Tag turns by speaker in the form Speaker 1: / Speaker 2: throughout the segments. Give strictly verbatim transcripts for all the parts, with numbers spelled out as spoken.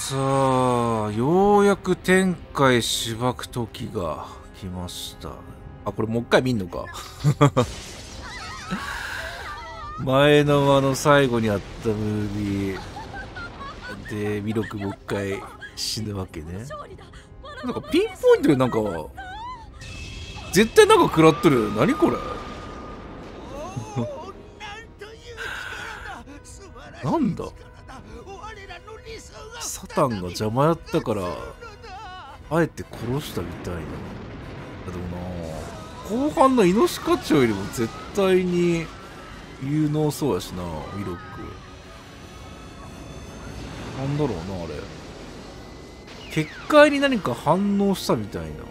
Speaker 1: さあ、ようやく天海しばく時が来ました。あ、これもう一回見んのか。前のあの最後にあったムービーでミロクもう一回死ぬわけね。なんかピンポイントでなんか絶対なんか食らっとる。何これ。なんだ、サタンが邪魔やったからあえて殺したみたいな。でもな、後半のイノシカチョウよりも絶対に有能そうやしな、ウィロック。なんだろうな、あれ。結界に何か反応したみたいな。なんか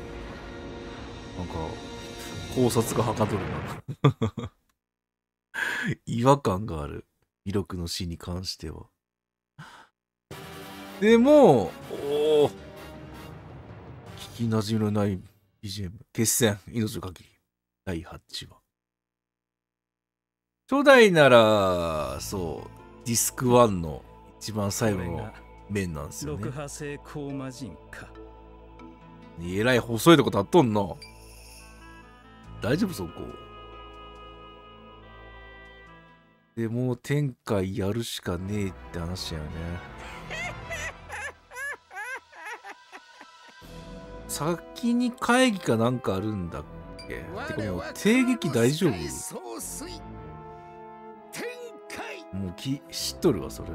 Speaker 1: 考察がはかどるな。違和感がある、ウィロックの死に関しては。でも、おお、聞きなじみのない ビージーエム。決戦、命の限り。だいはちわ。初代なら、そう、ディスクワンの一番最後の面なんですよね。
Speaker 2: 六波星コーマ人か。
Speaker 1: えらい細いとこ立っとんな。大丈夫そこ。でもう天海やるしかねえって話やね。先に会議かなんかあるんだっけ。てかもう帝劇大丈夫。もうき知っとるわそれ。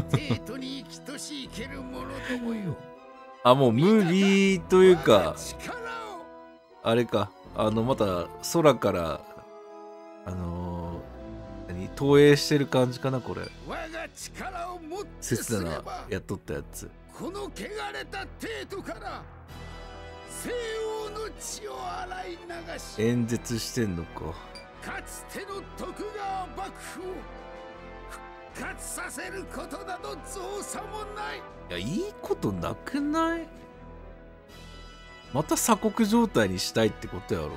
Speaker 1: あ、もうムービーというかあれか、あのまた空からあのー、何投影してる感じかなこれ。切ななやっとったやつ。
Speaker 3: この汚れた帝都から西欧の血を洗い流し
Speaker 1: 演説してんのか。
Speaker 3: かつての徳川幕府を復活させることなど造作もない。
Speaker 1: いや、いいことなくない？また鎖国状態にしたいってことやろ。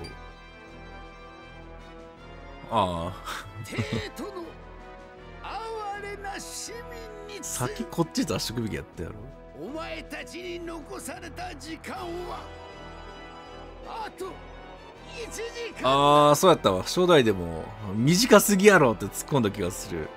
Speaker 1: ああ。
Speaker 3: 帝都の哀れな市民に
Speaker 1: 先こっち出しとくべきやったやろ。
Speaker 3: お前たちに残された時間はあといちじかん。
Speaker 1: ああ、そうやったわ。初代でも短すぎやろって突っ込んだ気がする。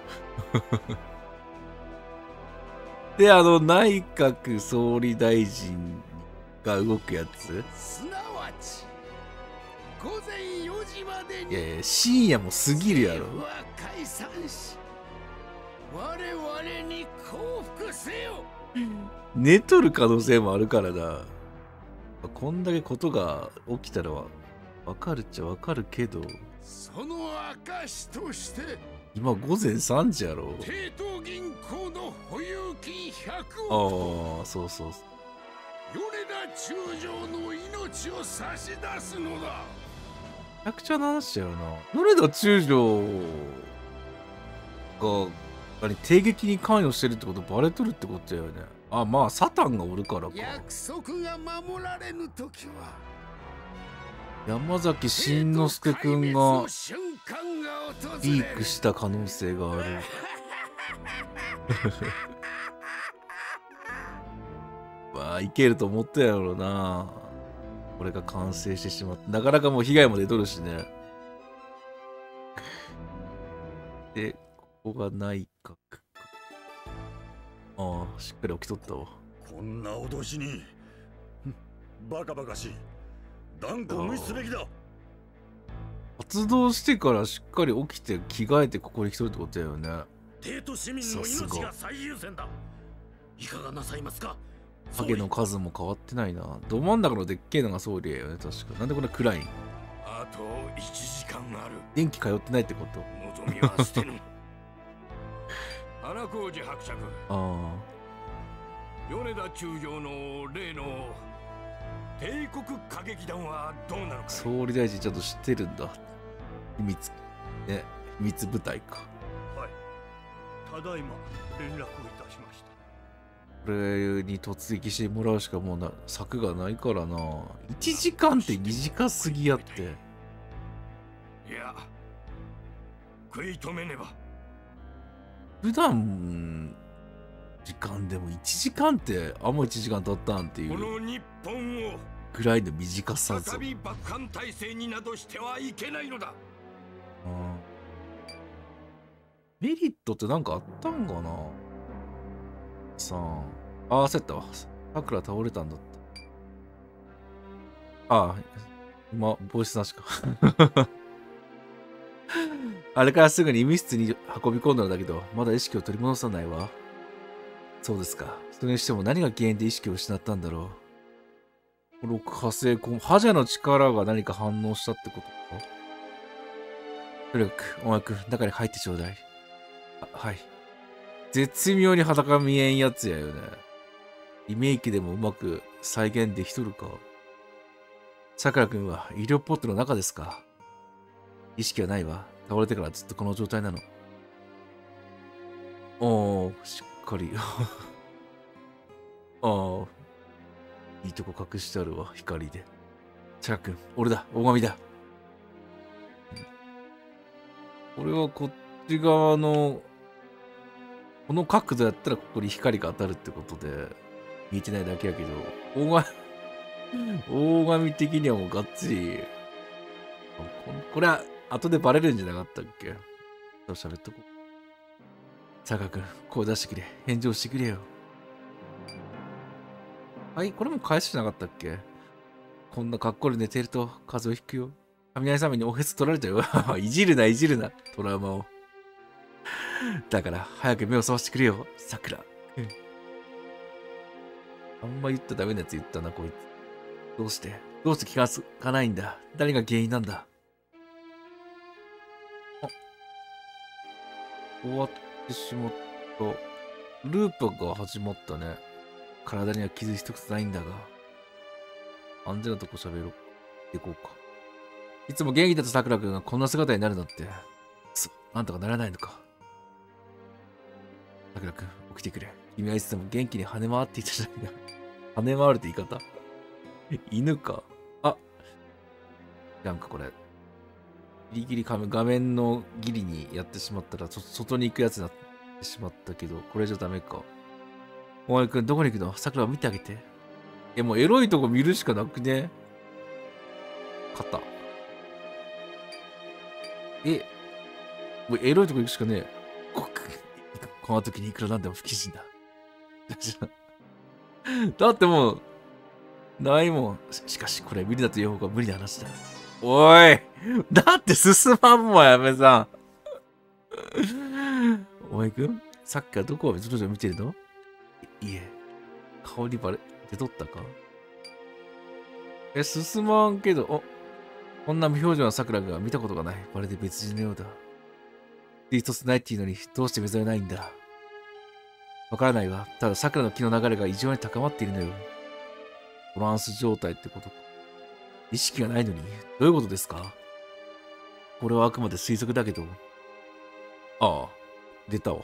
Speaker 1: で、あの内閣総理大臣が動くやつ。
Speaker 3: すなわちごぜんよじまでに。
Speaker 1: いやいや、深夜も過ぎるやろ。
Speaker 3: は解散し我々に降伏せよ。
Speaker 1: 寝とる可能性もあるからな。こんだけことが起きたらわかるっちゃわかるけど、
Speaker 3: その証として
Speaker 1: 今午前さんじやろ。
Speaker 3: 帝都銀行の保有金ひゃくおくと、
Speaker 1: ああ、そうそう。
Speaker 3: 米田中将の命を差し出すのだ。
Speaker 1: めちゃくちゃな話やよな。米田中将が何帝劇に関与してるってことバレとるってことやよね。あ、まあサタンがおるからか。
Speaker 3: 約束が守られぬときは
Speaker 1: 山崎真之介くんがリークした可能性がある。まあいけると思ったやろな。これが完成してしまって、なかなかもう被害も出とるしね。で、ここが内閣。ああ、しっかり起きとったわ。
Speaker 4: こんな脅しにバカバカしい。断固無視すべきだ。
Speaker 1: 発動してからしっかり起きて着替えてここに来とるってことだよね。
Speaker 4: 帝都市民の命が最優先だ。いかがなさいますか。
Speaker 1: 影の数も変わってないな。ど真ん中のでっけえのが総理やよね、確か。なんでこんな暗いん？
Speaker 4: あといちじかんある。
Speaker 1: 電気通ってないってこと？
Speaker 4: 望みは捨てぬ。花小路伯爵。
Speaker 1: ああ。
Speaker 4: 米田中将の例の帝国歌劇団はどうなのか。
Speaker 1: 総理大臣ちゃんと知ってるんだ。秘密ね、秘密部隊か。
Speaker 4: はい。ただいま連絡をいたしました。
Speaker 1: これに突撃してもらうしかもうな策がないからな。いちじかんって短すぎやって。
Speaker 4: いや、食い止めねば。
Speaker 1: 普段時間でもいちじかんってあんまいちじかん経ったんってい
Speaker 4: こ
Speaker 1: う
Speaker 4: の日本を
Speaker 1: ぐらいの短さぞ。
Speaker 4: 再び幕藩体制になどしてはいけないのだ。
Speaker 1: うんメリットってなんかあったんかな。さあ、ああ、焦ったわ。さくら倒れたんだった。ああ、今、ボイスなしか。あれからすぐに医務室に運び込んだんだけど、まだ意識を取り戻さないわ。そうですか。それにしても何が原因で意識を失ったんだろう。六波星痕、覇者の力が何か反応したってことか。とにかく、お前くん、中に入ってちょうだい。あ、はい。絶妙に裸見えんやつやよね。リメイクでもうまく再現できとるか。さくらくんは医療ポットの中ですか。意識はないわ。倒れてからずっとこの状態なの。おー、しっかり。ああ、いいとこ隠してあるわ、光で。さくらくん、俺だ、大神だ。俺はこっち側の、この角度やったらここに光が当たるってことで、見えてないだけやけど、大神、大神的にはもうがっつり、ここれは後でバレるんじゃなかったっけ。どう喋っとこう。さかくん、声出してくれ。返事をしてくれよ。はい、これも返しじゃなかったっけ。こんな格好で寝てると風邪をひくよ。雷様におへつ取られたよ。いじるな、いじるな、トラウマを。だから、早く目を覚ましてくれよ、さくら。あんま言ったらダメなやつ言ったな、こいつ。どうしてどうして気がつかないんだ。誰が原因なんだ。あ、終わってしまった。ループが始まったね。体には傷一つないんだが。安全なとこ喋ろう。行こうか。いつも元気だったさくらくんがこんな姿になるのって、そ、なんとかならないのか。さくらくん、起きてくれ。君はいつでも元気に跳ね回っていたじゃないか。跳ね回るって言い方犬か。あ、なんかこれ。ギリギリ画面のギリにやってしまったら、外に行くやつになってしまったけど、これじゃダメか。お前くん、どこに行くの？さくらを見てあげて。え、もうエロいとこ見るしかなくね？肩。え、もうエロいとこ行くしかねえ。ここの時にいくらなんでも不謹慎だ。だってもう、ないもん。し, しかし、これ無理だという方が無理な話だ。おいだって進まんもん、やめさん。お前くん、さっきからどこをずるずる見てるの？いえ、顔にバレてとったか？え、進まんけど、お、こんな無表情な桜が見たことがない。まるで別人のようだ。一つないっていうのに、どうして目覚めないんだ。わからないわ。ただ桜の気の流れが異常に高まっているのよ。トランス状態ってことか。意識がないのに、どういうことですか？これはあくまで推測だけど。ああ、出たわ。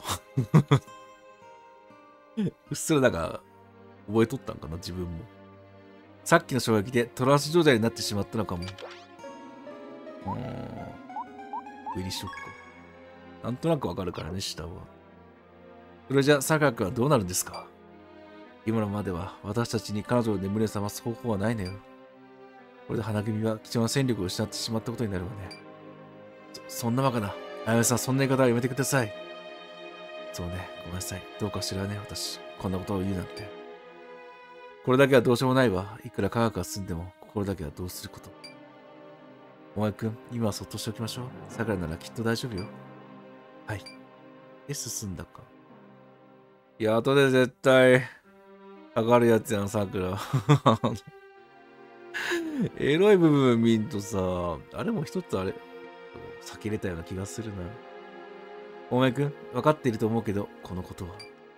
Speaker 1: うっすらだが、覚えとったんかな、自分も。さっきの衝撃でトランス状態になってしまったのかも。うーん。ウェリショック。なんとなくわかるからね、下は。それじゃ、サクラ君はどうなるんですか？今のまでは私たちに彼女を眠りを覚ます方法はないのよ。これで花組は貴重な戦力を失ってしまったことになるわね。そ、そんなバカな。あやめさん、そんな言い方はやめてください。そうね、ごめんなさい。どうか知らね、私。こんなことを言うなんて。これだけはどうしようもないわ。いくら科学が進んでも、心だけはどうすること。お前くん、今はそっとしておきましょう。さくらならきっと大丈夫よ。はい。で、進んだか。いや、後で絶対、上がるやつやん、さくら。エロい部分見んとさ、あれも一つあれ、避けれたような気がするな。お前くん、分かっていると思うけど、このことは。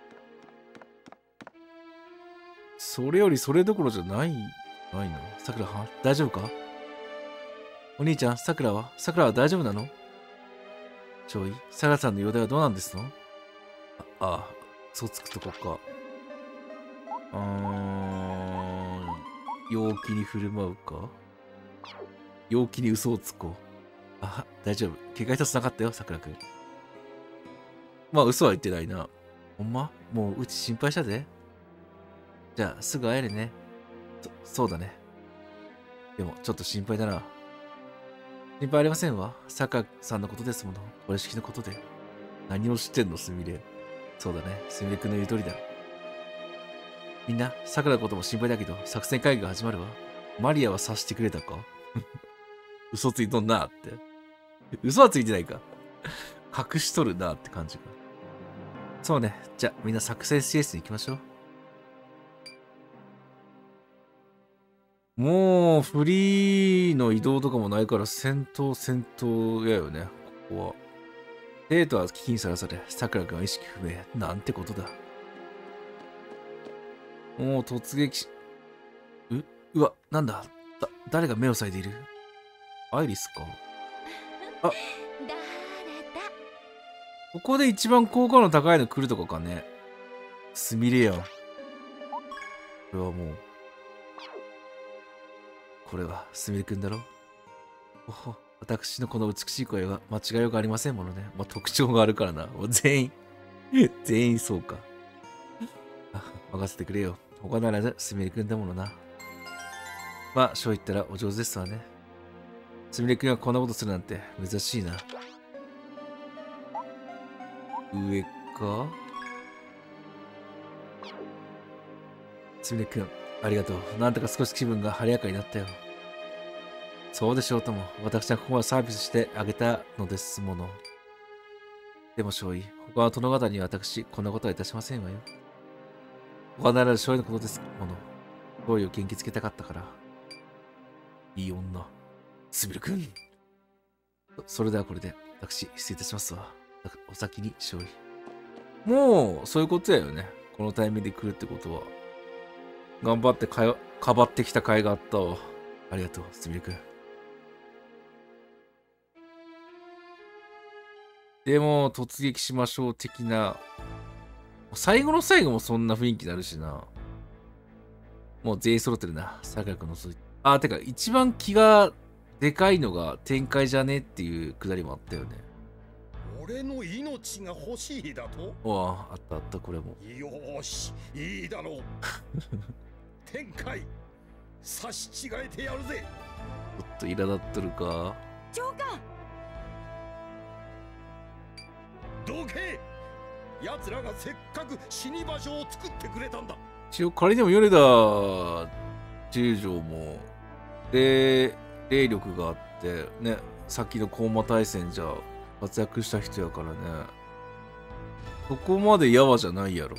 Speaker 1: それよりそれどころじゃない、ないの？さくらは大丈夫か？お兄ちゃん、さくらはさくらは大丈夫なの？ちょい、さくらさんの容体はどうなんですの？あ、ああ、そうつくとこか。うーん、陽気に振る舞うか？陽気に嘘をつこう。あ、大丈夫。怪我一つなかったよ、さくらくん。まあ、嘘は言ってないな。 ほんまもううち心配したで。じゃあすぐ会えるね。そ、そうだね。でもちょっと心配だな。心配ありませんわ。サカさんのことですもの。これ式のことで。何を知ってんの、すみれ。そうだね。すみれくんの言う通りだ。みんな、サカのことも心配だけど、作戦会議が始まるわ。マリアは察してくれたか嘘ついとんなって。嘘はついてないか。隠しとるなって感じか。そうね。じゃあ、みんな作戦施設に行きましょう。もう、フリーの移動とかもないから、戦闘、戦闘やよね。ここは。デートは危機にさらされ、さくら君は意識不明。なんてことだ。もう突撃し、う、うわ、なんだ。だ、誰が目を塞いでいる？アイリスか。あ、ここで一番効果の高いの来るとこかね。すみれやん。これはもう。これはすみれくんだろ。おほ、私のこの美しい声は間違いようがありませんものね。まあ、特徴があるからな。もう全員、全員そうか。あ、任せてくれよ。他ならずすみれくんだものな。まあ、そう言ったらお上手ですわね。すみれくんがこんなことするなんて珍しいな。上か？すみれくん、ありがとう。なんとか少し気分が晴れやかになったよ。そうでしょうとも。私はここはサービスしてあげたのですもの。でも少尉、他の殿方には私、こんなことはいたしませんわよ。他ならぬ少尉のことですもの。少尉を元気づけたかったから。いい女。すみれくん。それではこれで、私、失礼いたしますわ。お先に、少尉。もう、そういうことやよね。このタイミングで来るってことは。頑張ってかよ、かばってきた甲斐があったわ。ありがとう、すみれくん。でも、突撃しましょう的な。最後の最後もそんな雰囲気になるしな。もう全員揃ってるな。酒井君のそういあ、てか、一番気がでかいのが展開じゃねっていうくだりもあったよね。
Speaker 3: 俺の命が欲しいだと？
Speaker 1: ああ、あったあった、これも。
Speaker 3: よーし、いいだろう。展開、差し違えてやるぜ。
Speaker 1: ちょっと苛立っとるか。
Speaker 5: 長官。
Speaker 3: どけ。奴らがせっかく死に場所を作ってくれたんだ。
Speaker 1: 一応仮でも米田十条も霊霊力があってね、さっきの高馬大戦じゃ活躍した人やからね、そこまでやわじゃないやろ。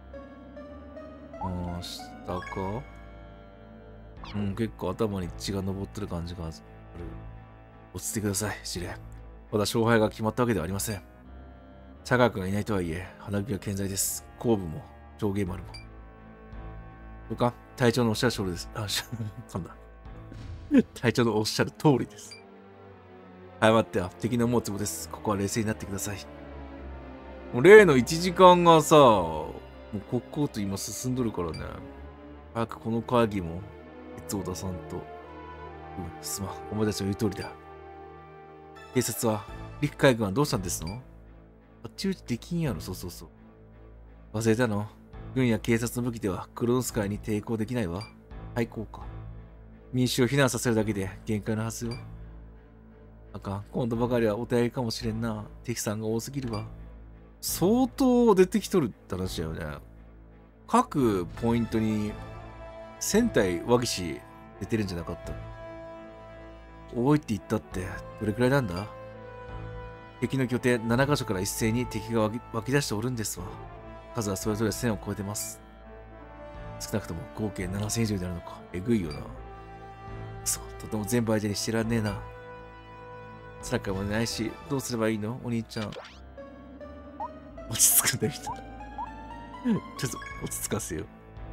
Speaker 1: ああ、下か。うん、結構頭に血が上ってる感じがある。落ち着いてください、司令。まだ勝敗が決まったわけではありません。佐川君がいないとはいえ、花火は健在です。後部も、上下丸も。どうか、隊長のおっしゃる通りです。あ、しゃ、なんだ。隊長のおっしゃる通りです。謝っては敵の思うつぼです。ここは冷静になってください。もう例のいちじかんがさ、もう国交と今進んどるからね。早くこの会議も、いつを出さんと。うん、すまん。お前たちの言う通りだ。警察は、陸海軍はどうしたんですの？あっち打ちできんやろ、そうそうそう。忘れたの？軍や警察の武器ではクロノスカイに抵抗できないわ。対抗か。民衆を避難させるだけで限界のはずよ。あかん、今度ばかりはお便りかもしれんな。敵さんが多すぎるわ。相当出てきとるって話だよね。各ポイントにせん体和騎士出てるんじゃなかった。多いって言ったってどれくらいなんだ？敵の拠点ななかしょから一斉に敵が湧き湧き出しておるんですわ。数はそれぞれせんを超えてます。少なくとも合計ななせん以上になるのか。えぐいよな。そう、とても全部相手にしてらんねえな。辛くもないし、どうすればいいのお兄ちゃん。落ち着くんだよ、人。ちょっと落ち着かせよ。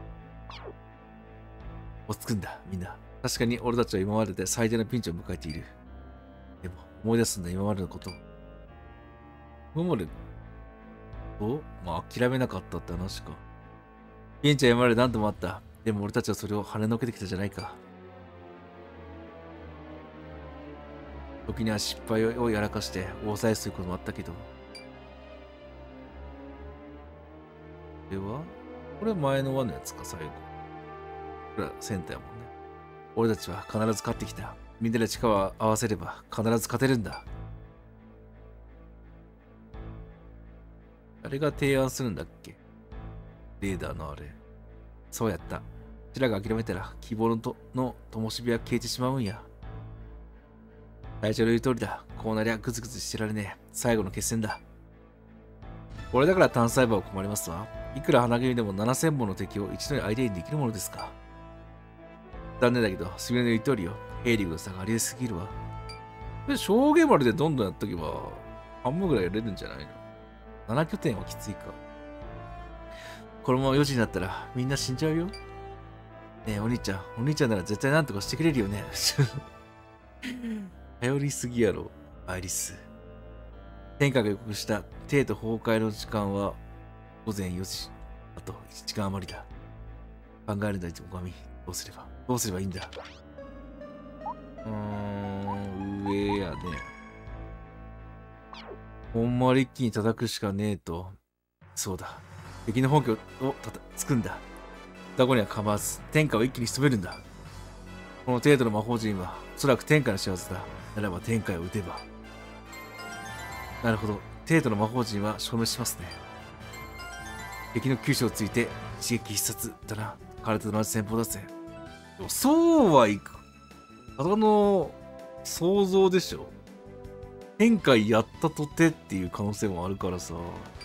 Speaker 1: 落ち着くんだ、みんな。確かに俺たちは今までで最大のピンチを迎えている。でも、思い出すんだ、今までのこと。今まで、おまあ、諦めなかったって話か。ピンチは今まで何度もあった。でも俺たちはそれを跳ねのけてきたじゃないか。時には失敗をやらかして大騒ぎすることもあったけど、 れはこれ前の輪のやつか、最後。これはセンターやもんね。俺たちは必ず勝ってきた。みんなで力を合わせれば必ず勝てるんだ。あれが提案するんだっけ？レーダーのあれ。そうやった。うちらが諦めたら希望のとの灯火は消えてしまうんや。隊長の言う通りだ。こうなりゃグズグズしてられねえ。最後の決戦だ。俺だから単細胞を困りますわ。いくら花組でもななせんもの敵を一度に相手にできるものですか。残念だけど、すみれの言う通りよ。兵力の差がありえすぎるわ。で、証言丸でどんどんやっとけば、半分ぐらいやれるんじゃないの？ なな 拠点はきついか。このままよじになったらみんな死んじゃうよ。ねえ、お兄ちゃん。お兄ちゃんなら絶対なんとかしてくれるよね。頼りすぎやろ、アイリス。天下が予告した帝都崩壊の時間はごぜんよじ。あといちじかん余りだ。考えるんだい、おみ。どうすれば、どうすればいいんだ。うーん、上やね。ほんまり一気に叩くしかねえと。そうだ。敵の本拠をたたつくんだ。ダゴには構わず、天下を一気に仕留めるんだ。この程度の魔法陣は、おそらく天下の仕業だ。ならば天下を撃てば。なるほど。程度の魔法陣は消滅しますね。敵の急所をついて、一撃必殺だな。彼と同じ戦法だぜ。でもそうはいく。ただの想像でしょ。天下やったとてっていう可能性もあるからさ。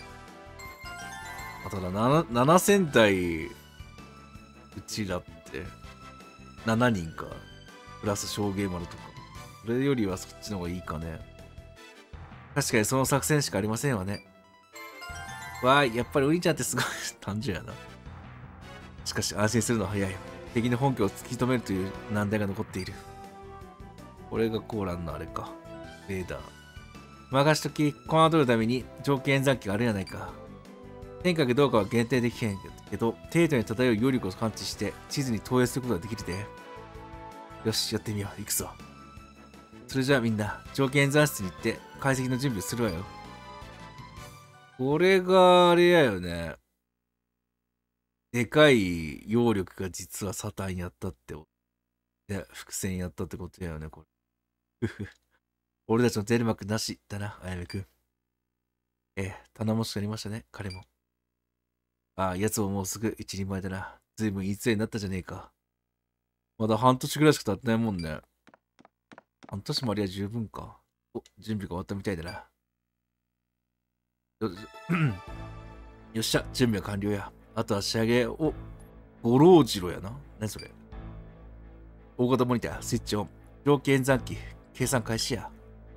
Speaker 1: ただななせん体、うちらってしちにんか。プラス証言丸とか。それよりはそっちの方がいいかね。確かにその作戦しかありませんわね。わーい、やっぱりお兄ちゃんってすごい単純やな。しかし安心するのは早い。敵の本拠を突き止めるという難題が残っている。これがコーランのあれか。レーダー。任しとき、コマを取るために条件演算機があるやないか。天下がどうかは限定できへんけど、程度に漂う揚力を感知して地図に投影することができるで。よし、やってみよう。行くぞ。それじゃあみんな、条件演算室に行って解析の準備をするわよ。これがあれやよね。でかい揚力が実はサタンやったって、で伏線やったってことやよね、これ。ふふ。俺たちのゼルマクなしだな、あやめくん。ええ、頼もしくなりましたね、彼も。ああ、奴ももうすぐ一人前だな。ずいぶんいいつになったじゃねえか。まだ半年ぐらいしか経ってないもんね。半年もありゃ十分か。お、準備が終わったみたいだな。よ, よっしゃ、準備は完了や。あとは仕上げを、五郎次郎やな。何それ。大型モニター、スイッチオン。条件演算機、計算開始や。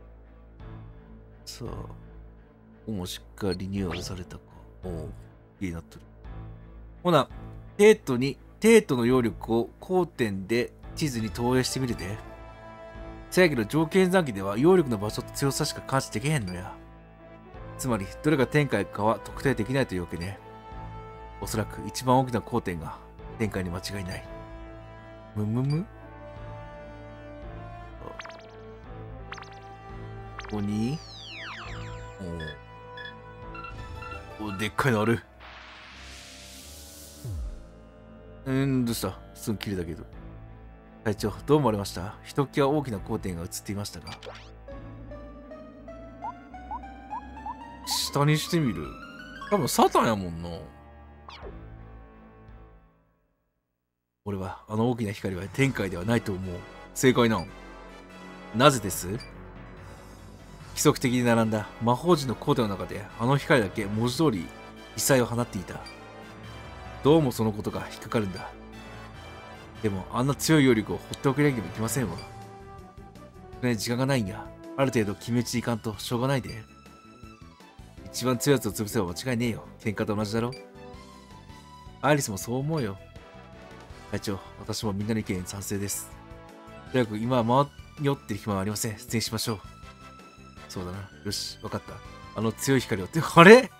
Speaker 1: さあ、ここもしっかりリニューアルされたか。おお、いいなってる。ほな、テートに、テートの揚力を交点で地図に投影してみるで。せやけど条件演算機では揚力の場所と強さしか感知できへんのや。つまり、どれが天界かは特定できないというわけね。おそらく一番大きな交点が天界に間違いない。むむむここにおお、でっかいのある。うーん、どうした？すぐ切れたけど。隊長、どう思われました？ひときわ大きな交点が映っていましたが。下にしてみる。多分サタンやもんな。俺はあの大きな光は天界ではないと思う。正解なん。なぜです？規則的に並んだ魔法陣のコーデの中であの光だけ文字通り異彩を放っていた。どうもそのことが引っかかるんだ。でもあんな強い揚力を放っておけなきゃいけませんわ。それに時間がないんや。ある程度決め打ちいかんとしょうがないで。一番強いやつを潰せば間違いねえよ。喧嘩と同じだろ。アイリスもそう思うよ。隊長、私もみんなの意見に賛成です。とにかく今は迷ってる暇はありません。出演しましょう。そうだな。よし、わかった。あの強い光をって、あれ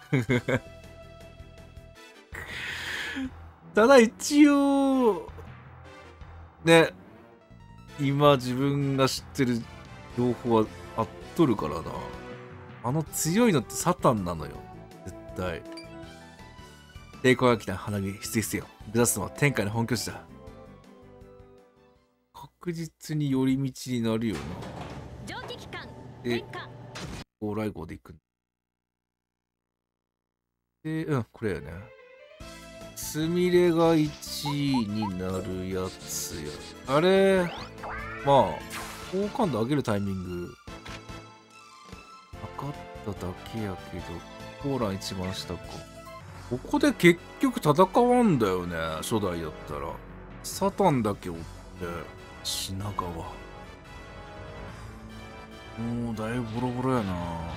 Speaker 1: ただ一応、ね、今自分が知ってる情報はあっとるからな。あの強いのってサタンなのよ。絶対。 抵抗が来た花火必須よ。目指すのは天界の本拠地だ。確実に寄り道になるよな。で、往来号で行く。で、うん、これやね。すみれがいちいになるやつや。あれ、まあ、好感度上げるタイミング、測っただけやけど、コーラン一番下か。ここで結局戦わんだよね、初代やったら。サタンだけ追って、品川。もうだいぶボロボロやな。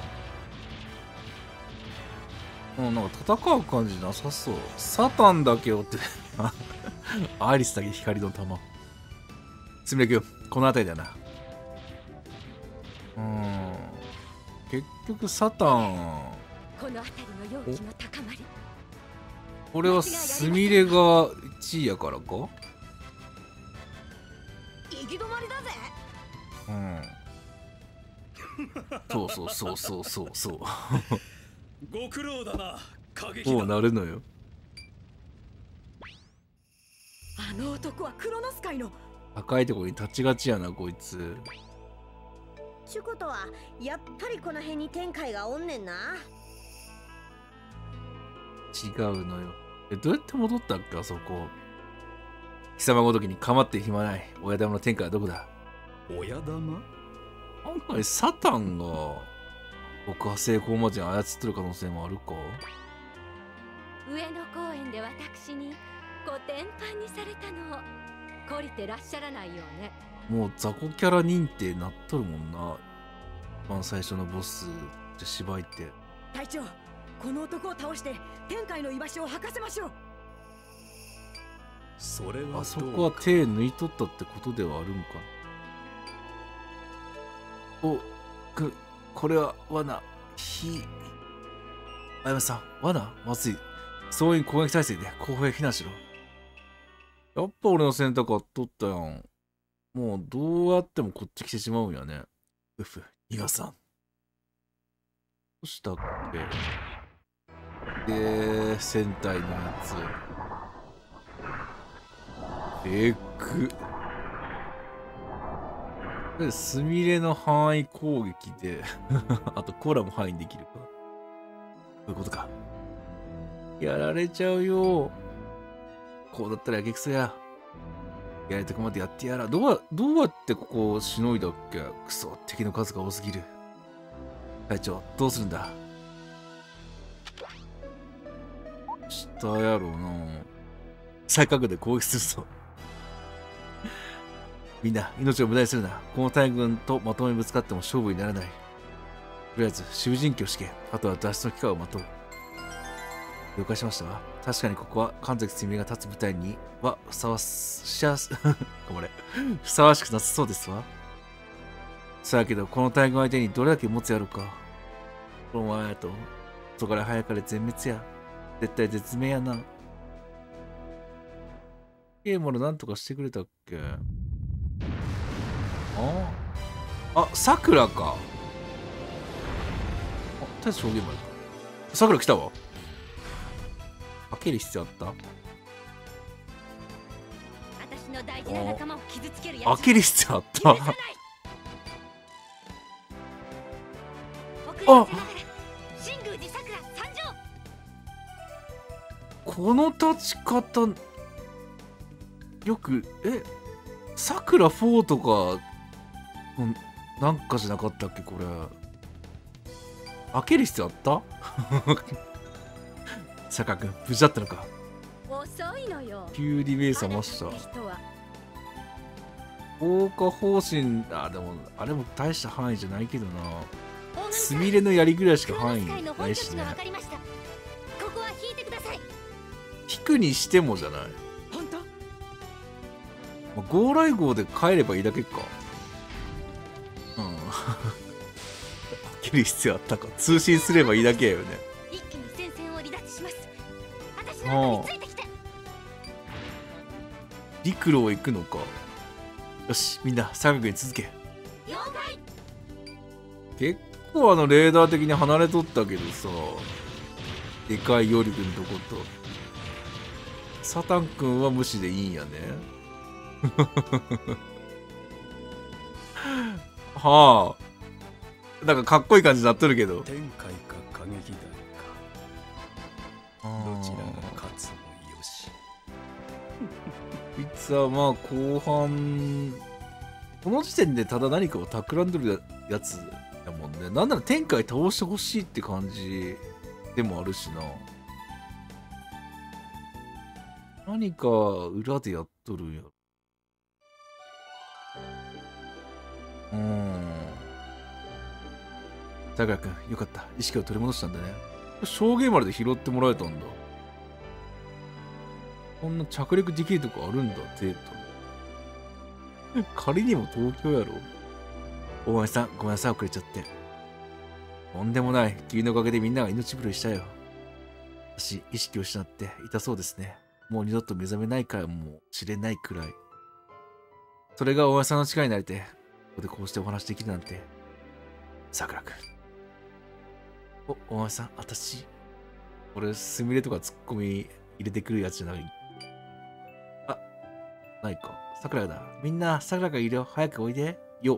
Speaker 1: うん、なんか戦う感じなさそう。サタンだけ追って、アイリスだけ光の玉。すみれくん、この辺りだな。うん。結局サタン。
Speaker 5: この辺りの容器の高まり。
Speaker 1: これはすみれがいちいやからか？
Speaker 5: 行き止まりだぜ。
Speaker 1: うん。そうそうそうそうそうそう。
Speaker 2: ご苦労だな、過激だ。
Speaker 1: こうなるのよ。
Speaker 5: あの男はクロノス界の。
Speaker 1: 高いところに立ちがちやな、こいつ。
Speaker 5: ちゅうことは、やっぱりこの辺に天界がおんねんな。
Speaker 1: 違うのよ。え、どうやって戻ったっけ、あそこ。貴様ごときに構って暇ない。親玉の天下はどこだ？
Speaker 2: 親玉？
Speaker 1: 案外サタンが極破星光魔人操ってる可能性もあるか？
Speaker 5: 上野公園で私にコテンパンにされたのを懲りてらっしゃらないよね。
Speaker 1: もう雑魚キャラ認定なっとるもんな。一番最初のボスって芝居って。
Speaker 5: 隊長、この男を倒して天界の居場所を吐かせましょう。
Speaker 2: それは
Speaker 1: あそこは手抜いとったってことではあるんかな。お、く、これは罠。ひ、あやめさん、罠まずい。総員攻撃態勢で後方へ避難しろ。やっぱ俺の選択あっとったやん。もうどうやってもこっち来てしまうんやね。うふ、伊賀さん。どうしたっけ？で、戦隊のやつ。えぐっ。すみれの範囲攻撃で、あとコーラも範囲できるか。そういうことか。やられちゃうよ。こうだったらやけくそや。やりたくまでやってやら。どう、どうやってここをしのいだっけ？くそ、敵の数が多すぎる。隊長、どうするんだ？したやろうな。再角で攻撃するぞ。みんな、命を無駄にするな。この大軍とまともにぶつかっても勝負にならない。とりあえず、囚人機を敷け。あとは脱出の機会を待とう。了解しましたわ。確かにここは神崎すみれが立つ舞台にはふさわしやす、頑張れ。ふさわしくなさそうですわ。そやけど、この大軍相手にどれだけ持つやろうか。このままやと、そこから早かれ全滅や。絶対絶命やな。ゲームのなんとかしてくれたっけ？ああ、さくらか。あ、大将ゲームあるか。さくら来たわ。開ける必要あった？
Speaker 5: 私の大事な仲間を傷つけるやつ。
Speaker 1: 開ける必要あった？あ、
Speaker 5: 新宮寺さくら参上。
Speaker 1: この立ち方よく、え、さくらフォーとか、うん、なんかじゃなかったっけこれ。開ける必要あったさかくん、無事だったのか。
Speaker 5: 遅いのよ。
Speaker 1: 急に目覚ました。放火方針、あ、でも、あれも大した範囲じゃないけどな。すみれのやりぐらいしか範囲ないしね。
Speaker 5: ここは引いてください。
Speaker 1: 引くにしてもじゃない。
Speaker 5: 本当？
Speaker 1: まあ、号来号で帰ればいいだけか。うん。開ける必要あったか。通信すればいいだけやよね。
Speaker 5: 一気に戦線を離脱します。私の後についてきて。
Speaker 1: 陸路行くのか。よし、みんな三角に続け。
Speaker 5: 了解。
Speaker 1: 結構あのレーダー的に離れとったけどさ、でかい揚力のとこと。 サタン君は無視でいいんやね。はあ。なんかかっこいい感じになっとるけど。
Speaker 2: 天海か歌劇団か。どちらが勝つもよし。
Speaker 1: こいつはまあ後半、この時点でただ何かを企んでるやつやもんね。なんなら天海倒してほしいって感じでもあるしな。何か裏でやっとるんやろ。うーん。さくらくん、よかった。意識を取り戻したんだね。証言まで拾ってもらえたんだ。こんな着陸できるとこあるんだ、テータ。仮にも東京やろ。お前さん、ごめんなさい、遅れちゃって。とんでもない。君のおかげでみんなが命拾いしたよ。私、意識を失って痛そうですね。もう二度と目覚めないかもしれないくらい。それがお前さんの力になれて、ここでこうしてお話できるなんて。さくらくん。お、お前さん、あたし。俺、すみれとかツッコミ入れてくるやつじゃない。あ、ないか。さくらだ。みんな、さくらがいるよ。早くおいで。よ。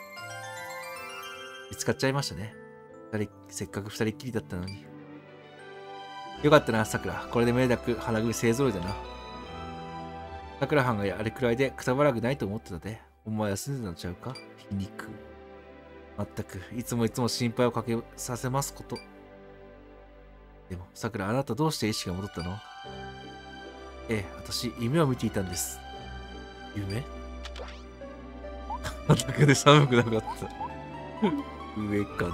Speaker 1: 見つかっちゃいましたね。二人、せっかく二人っきりだったのに。よかったな、さくら。これでめでたく花組勢揃いだな。さくらはんがあれくらいでくたばらくないと思ってたで。お前休んでたんちゃうか皮肉。まったく、いつもいつも心配をかけさせますこと。でも、さくら、あなたどうして意識が戻ったの？ええ、私、夢を見ていたんです。夢？畑で寒くなかった。上かな？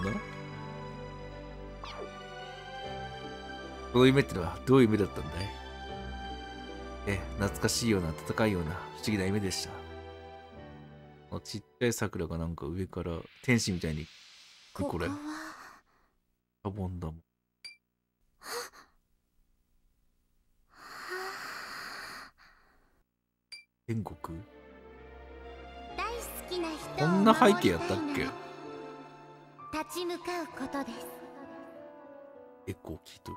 Speaker 1: この夢ってのはどういう夢だったんだい？ええ、懐かしいような、温かいような、不思議な夢でした。あ、ちっちゃい桜がなんか上から天使みたいに、これ。シャボン玉。天国？
Speaker 6: 大好きな人
Speaker 1: こんな背景やったっけ？
Speaker 6: 立ち向かうことです。
Speaker 1: エコー聞いとる。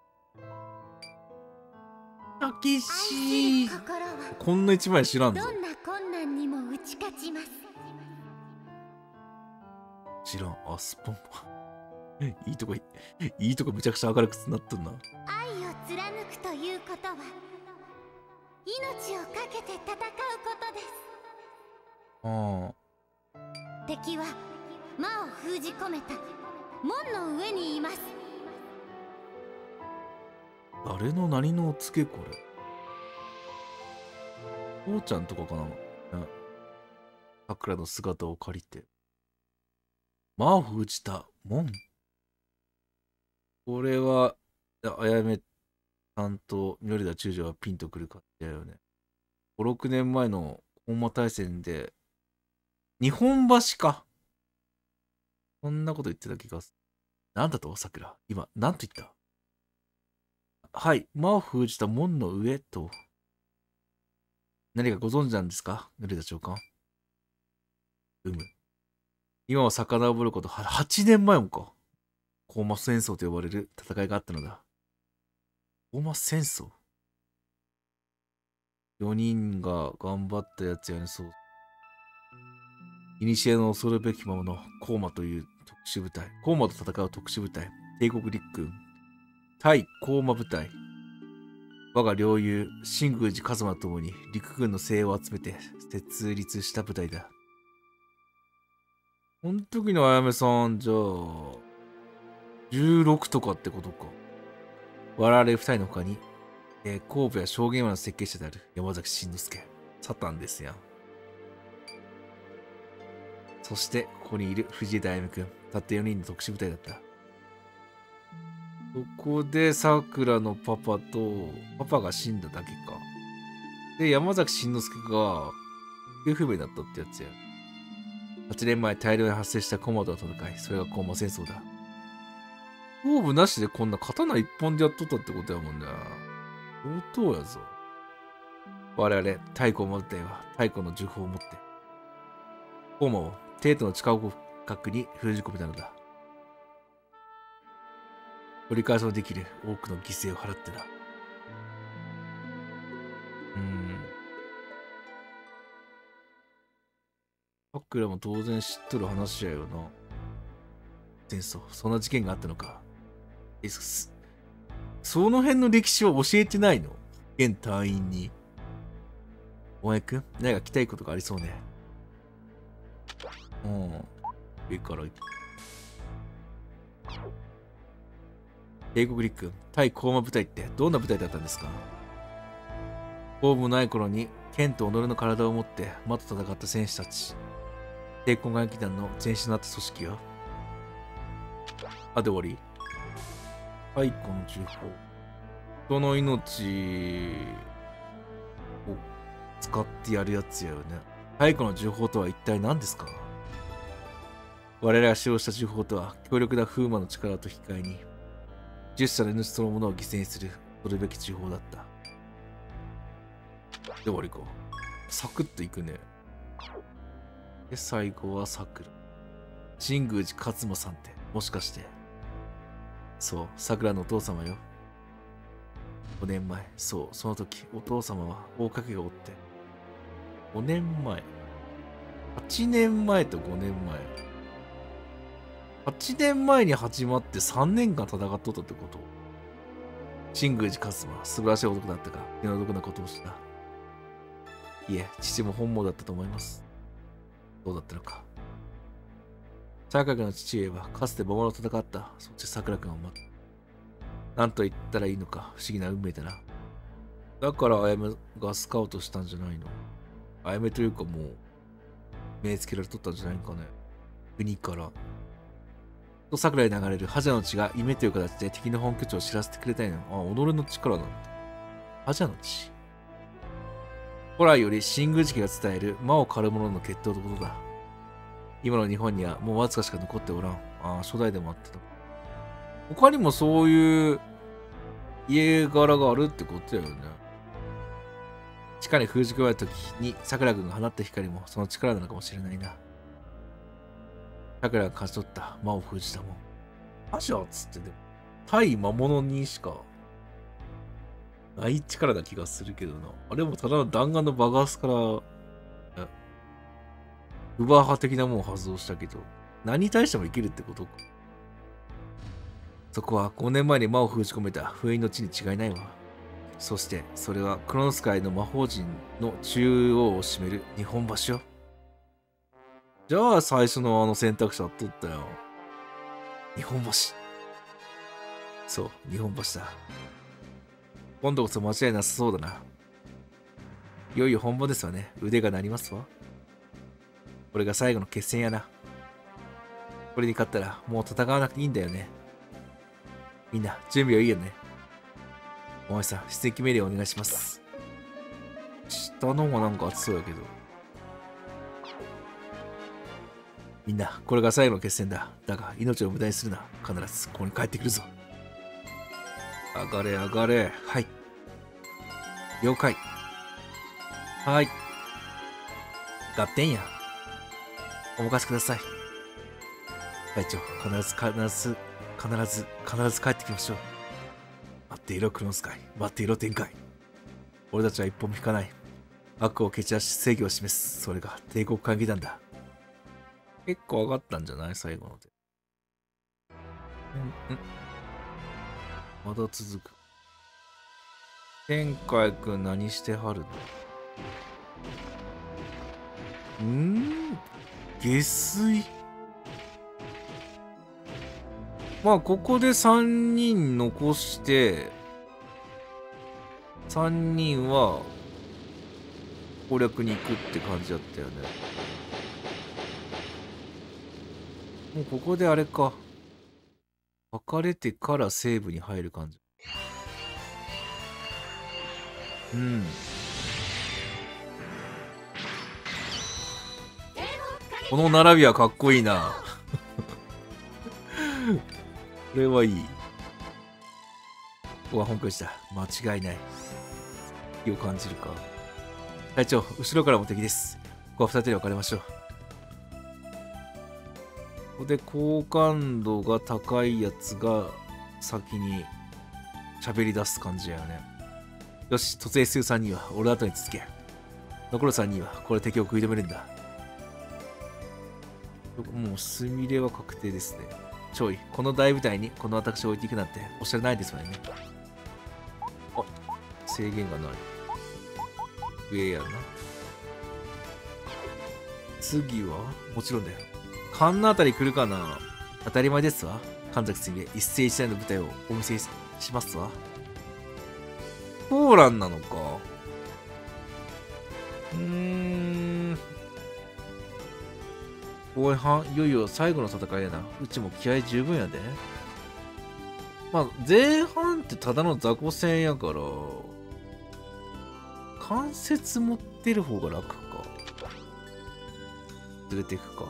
Speaker 1: たけしー。こんな一枚知らんぞ。
Speaker 6: どんな困難にも打ち勝ちます。
Speaker 1: 知らん。あ、スポンポ。いいとこ、いいとこめちゃくちゃ明るくなっとんな。
Speaker 6: 愛を貫くということは、命をかけて戦うことです。
Speaker 1: あ
Speaker 6: あ。敵は魔を封じ込めた門の上にいます。
Speaker 1: 誰の何のお告げこれ。父ちゃんとかかな。さくらの姿を借りて。魔を封じた門。これは、あやめさんと米田中将はピンとくる感じだよね。ご、ろくねんまえの本間大戦で、日本橋か。そんなこと言ってた気がする。なんだと、さくら。今、なんと言った？はい、魔を封じた門の上と。何かご存知なんですか、米田長官。うむ。今は遡ることはちねんまえもか。コーマ戦争と呼ばれる戦いがあったのだ。コーマ戦争？ よ 人が頑張ったやつやね、そう。いにしえの恐るべきままのコーマという特殊部隊。コーマと戦う特殊部隊。帝国陸軍。対コーマ部隊。我が領友、新宮寺一馬ともに陸軍の精鋭を集めて設立した部隊だ。この時のあやめさん、じゃあ、じゅうろくとかってことか。我々二人の他に、えー、神戸や証言話の設計者である山崎真之介、サタンですやん。そして、ここにいる藤枝あやめくん、たったよにんの特殊部隊だった。そこで、さくらのパパと、パパが死んだだけか。で、山崎真之介が、行方不明だったってやつや。はちねんまえ大量に発生したコマとの戦い、それがコーマ戦争だ。勝負なしでこんな刀一本でやっとったってことやもんね。相当やぞ。我々、太鼓を持っては太鼓の呪法を持って、コーマを帝都の地下深くに封じ込めたのだ。取り返しのできる多くの犠牲を払ってな。 さくらも当然知っとる話やよな。戦争、そんな事件があったのか。え、そ、その辺の歴史は教えてないの？現隊員に。お前くん、何か来たいことがありそうね。うん。上から行く。帝国陸軍、対高馬部隊ってどんな部隊だったんですか？法もない頃に剣と己の体を持って馬と戦った戦士たち。抵抗撃団の前身となった組織よ。あ、で終わり？太古の重宝。人の命を使ってやるやつやよね。太古の重宝とは一体何ですか？我々が使用した重宝とは強力な風魔の力と引き換えに、十社の命そのものを犠牲にする取るべき重宝だった。で終わりか。サクッといくね。で、最後は桜。神宮寺勝馬さんって、もしかして。そう、桜のお父様よ。ごねんまえ、そう、その時、お父様は大掛けがおって。ごねんまえ。はちねんまえとごねんまえ。はちねんまえに始まってさんねんかん戦っとったってこと？神宮寺勝馬、素晴らしい男だったが、気の毒なことをした。いえ、父も本望だったと思います。どうだったのか。桜君の父上はかつて桃の戦った、そして桜君を待った。なんと言ったらいいのか、不思議な運命だな。だからあやめがスカウトしたんじゃないの？あやめというかもう、目つけられとったんじゃないのかね。国から。と桜に流れる覇者の血が夢という形で敵の本拠地を知らせてくれたいの。あ、己の力なんだ。覇者の血。古来より神宮寺家が伝える魔を狩る者の決闘ってことだ。今の日本にはもうわずかしか残っておらん。ああ、初代でもあったと。他にもそういう家柄があるってことだよね。地下に封じ込められた時に桜君が放った光もその力なのかもしれないな。桜が勝ち取った魔を封じたもん。覇者っつってでも、対魔物にしかない力な気がするけどな。あれもただの弾丸の爆発から、ウバー派的なもんを発動したけど、何に対しても生きるってことか。そこはごねんまえに魔を封じ込めた封印の地に違いないわ。そして、それはクロノス界の魔法陣の中央を占める日本橋よ。じゃあ最初のあの選択肢は取ったよ。日本橋。そう、日本橋だ。今度こそ間違いなさそうだな。いよいよ本番ですわね。腕が鳴りますわ。これが最後の決戦やな。これに勝ったらもう戦わなくていいんだよね。みんな準備はいいよね。お前さん、出撃命令お願いします。下の方がなんか熱そうやけど。みんな、これが最後の決戦だ。だが、命を無駄にするな。必ずここに帰ってくるぞ。上がれ、上がれ。はい。了解。はい。合点や。お任せください。隊長、必ず、必ず、必ず、必ず帰ってきましょう。待っていろ、クロノス界。待っていろ、展開。俺たちは一歩も引かない。悪を蹴散らし、正義を示す。それが帝国会議団だ。結構上がったんじゃない最後ので。うん、んまだ続く。天海くん何してはるの？ん下水。まあ、ここでさんにん残して、さんにんは攻略に行くって感じだったよね。もうここであれか。別れてから西部に入る感じ。うん。この並びはかっこいいな。これはいい。ここは本拠地だ。間違いない。火を感じるか。隊長、後ろからも敵です。ここは二手に分かれましょう。ここで好感度が高いやつが先に喋り出す感じやよね。よし、突撃するさんにんは俺後に続け。残るさんにんはこれ敵を食い止めるんだ。 もうすみれは確定ですね。ちょい、この大舞台にこの私を置いていくなんておっしゃらないですわね。あ、制限がない。上やな。次はもちろんだよ。カンナあたり来るかな。当たり前ですわ。神崎すみれ、一世一代の舞台をお見せしますわ。ポーランなのか。うーん。応援班、いよいよ最後の戦いやな。うちも気合十分やで。まあ、前半ってただの雑魚戦やから、関節持ってる方が楽か。連れていくか。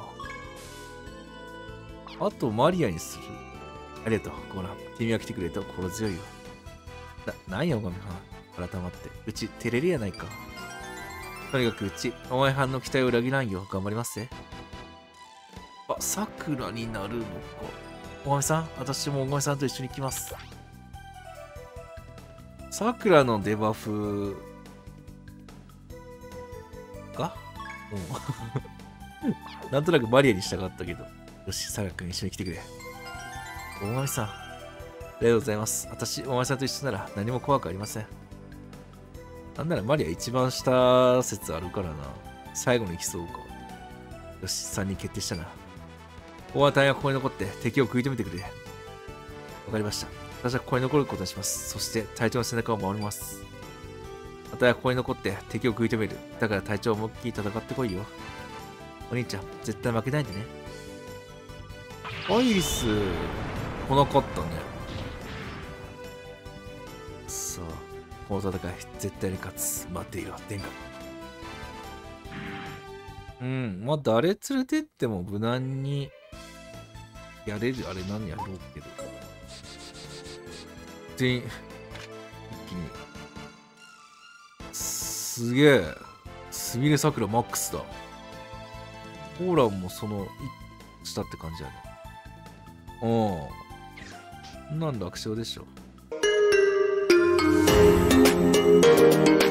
Speaker 1: あと、マリアにする。ありがとう、ゴーラン。君が来てくれた心強いよ。な、なんや、おがみはん。改まって。うち、照れるやないか。とにかくうち、お前はんの期待を裏切らんよ。頑張りますぜ。あ、さくらになるのか。おがみさん、私もおがみさんと一緒に行きます。さくらのデバフかうん。なんとなくマリアに従ったけど。よし、さくらくん一緒に来てくれ。おがみさん、ありがとうございます。私、お前さんと一緒なら何も怖くありません。なんならマリア一番下説あるからな。最後に来そうか。よし、さんにん決定したな。お前隊はここに残って敵を食い止めてくれ。わかりました。私はここに残ることにします。そして隊長の背中を守ります。あたいはここに残って敵を食い止める。だから隊長を思いっきり戦ってこいよ。お兄ちゃん、絶対負けないでね。アイリス、来なかったね。さあ、この戦い、絶対に勝つ。待っていろ、天下。うん、まあ、誰連れてっても無難にやれる、あれ何やろうけど。全員、一気に。すげえ。すみれさくらマックスだ。ポーランもその、下って感じやね。うん。なん楽勝でしょ。